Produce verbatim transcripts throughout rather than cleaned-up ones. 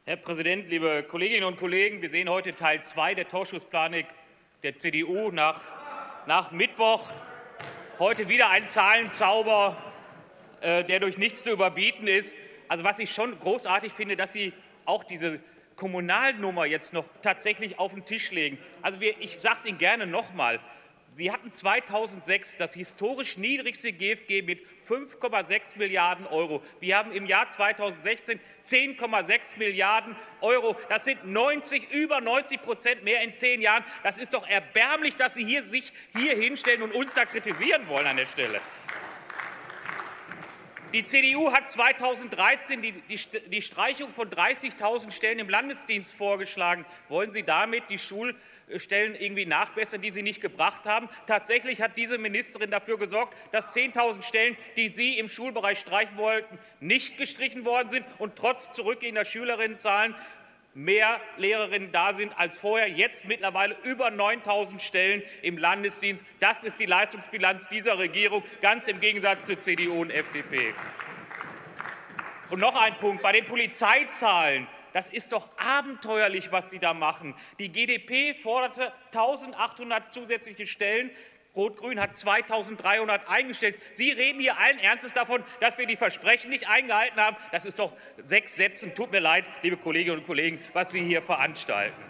Herr Präsident, liebe Kolleginnen und Kollegen! Wir sehen heute Teil zwei der Torschusspanik der C D U nach, nach Mittwoch. Heute wieder ein Zahlenzauber, äh, der durch nichts zu überbieten ist. Also was ich schon großartig finde, dass Sie auch diese Kommunalnummer jetzt noch tatsächlich auf den Tisch legen. Also wir, ich sage es Ihnen gerne noch mal. Sie hatten zweitausendsechs das historisch niedrigste G F G mit fünf Komma sechs Milliarden Euro. Wir haben im Jahr zweitausendsechzehn zehn Komma sechs Milliarden Euro. Das sind neunzig, über neunzig Prozent mehr in zehn Jahren. Das ist doch erbärmlich, dass Sie hier, sich hier hinstellen und uns da kritisieren wollen an der Stelle. Die C D U hat zweitausenddreizehn die, die, die Streichung von dreißigtausend Stellen im Landesdienst vorgeschlagen. Wollen Sie damit die Schulstellen irgendwie nachbessern, die Sie nicht gebracht haben? Tatsächlich hat diese Ministerin dafür gesorgt, dass zehntausend Stellen, die Sie im Schulbereich streichen wollten, nicht gestrichen worden sind und trotz zurückgehender Schülerinnenzahlen mehr Lehrerinnen da sind als vorher, jetzt mittlerweile über neuntausend Stellen im Landesdienst. Das ist die Leistungsbilanz dieser Regierung, ganz im Gegensatz zu C D U und F D P. Und noch ein Punkt bei den Polizeizahlen. Das ist doch abenteuerlich, was Sie da machen. Die G d P forderte eintausendachthundert zusätzliche Stellen. Rot-Grün hat zweitausenddreihundert eingestellt. Sie reden hier allen Ernstes davon, dass wir die Versprechen nicht eingehalten haben. Das ist doch sechs Sätzen. Tut mir leid, liebe Kolleginnen und Kollegen, was Sie hier veranstalten.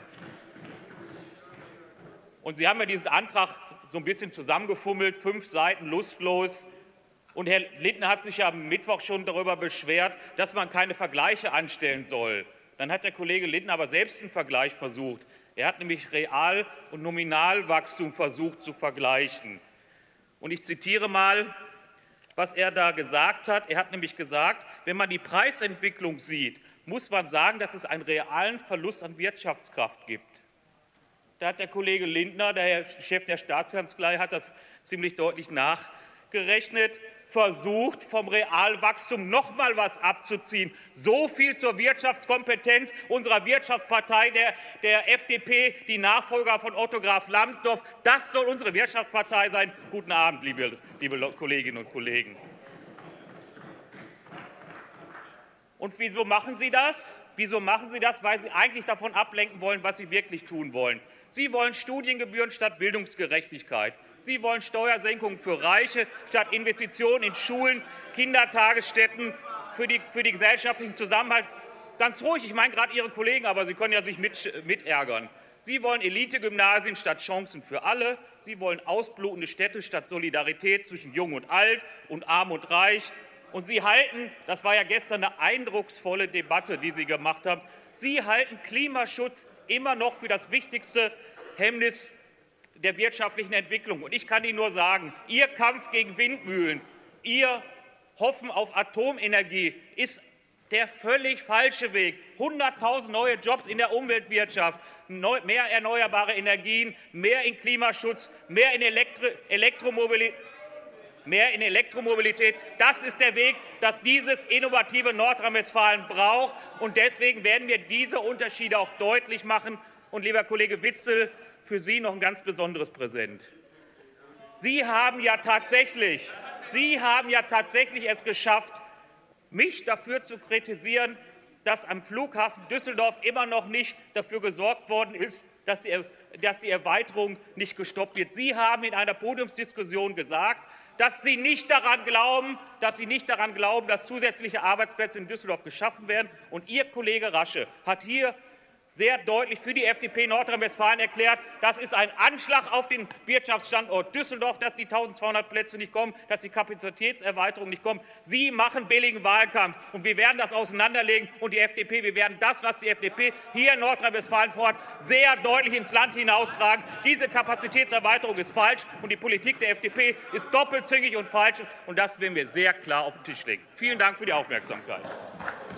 Und Sie haben ja diesen Antrag so ein bisschen zusammengefummelt, fünf Seiten lustlos. Und Herr Lindner hat sich ja am Mittwoch schon darüber beschwert, dass man keine Vergleiche anstellen soll. Dann hat der Kollege Lindner aber selbst einen Vergleich versucht. Er hat nämlich Real- und Nominalwachstum versucht zu vergleichen. Und ich zitiere mal, was er da gesagt hat. Er hat nämlich gesagt, wenn man die Preisentwicklung sieht, muss man sagen, dass es einen realen Verlust an Wirtschaftskraft gibt. Da hat der Kollege Lindner, der Chef der Staatskanzlei, hat das ziemlich deutlich nachgerechnet, versucht, vom Realwachstum noch mal was abzuziehen. So viel zur Wirtschaftskompetenz unserer Wirtschaftspartei, der, der F D P, die Nachfolger von Otto Graf Lambsdorff. Das soll unsere Wirtschaftspartei sein. Guten Abend, liebe, liebe Kolleginnen und Kollegen. Und wieso machen Sie das? Wieso machen Sie das? Weil Sie eigentlich davon ablenken wollen, was Sie wirklich tun wollen. Sie wollen Studiengebühren statt Bildungsgerechtigkeit. Sie wollen Steuersenkungen für Reiche statt Investitionen in Schulen, Kindertagesstätten für, die, für den gesellschaftlichen Zusammenhalt. Ganz ruhig, ich meine gerade Ihre Kollegen, aber Sie können ja sich mit, mit ärgern. Sie wollen Elitegymnasien statt Chancen für alle. Sie wollen ausblutende Städte statt Solidarität zwischen Jung und Alt und Arm und Reich. Und Sie halten, das war ja gestern eine eindrucksvolle Debatte, die Sie gemacht haben, Sie halten Klimaschutz immer noch für das wichtigste Hemmnis der wirtschaftlichen Entwicklung. Und ich kann Ihnen nur sagen, Ihr Kampf gegen Windmühlen, Ihr Hoffen auf Atomenergie ist der völlig falsche Weg. hunderttausend neue Jobs in der Umweltwirtschaft, mehr erneuerbare Energien, mehr in Klimaschutz, mehr in Elektro Elektromobilität. Mehr in Elektromobilität. Das ist der Weg, dass dieses innovative Nordrhein-Westfalen braucht. Und deswegen werden wir diese Unterschiede auch deutlich machen. Und lieber Kollege Witzel, für Sie noch ein ganz besonderes Präsent. Sie haben ja tatsächlich, Sie haben ja tatsächlich es geschafft, mich dafür zu kritisieren, dass am Flughafen Düsseldorf immer noch nicht dafür gesorgt worden ist, dass die, dass die Erweiterung nicht gestoppt wird. Sie haben in einer Podiumsdiskussion gesagt, dass Sie nicht daran glauben, dass Sie nicht daran glauben, dass zusätzliche Arbeitsplätze in Düsseldorf geschaffen werden. Und Ihr Kollege Rasche hat hier sehr deutlich für die F D P Nordrhein-Westfalen erklärt, das ist ein Anschlag auf den Wirtschaftsstandort Düsseldorf, dass die eintausendzweihundert Plätze nicht kommen, dass die Kapazitätserweiterung nicht kommt. Sie machen billigen Wahlkampf, und wir werden das auseinanderlegen. Und die F D P, wir werden das, was die F D P hier in Nordrhein-Westfalen vorhat, sehr deutlich ins Land hinaustragen. Diese Kapazitätserweiterung ist falsch, und die Politik der F D P ist doppelzüngig und falsch. Und das werden wir sehr klar auf den Tisch legen. Vielen Dank für die Aufmerksamkeit.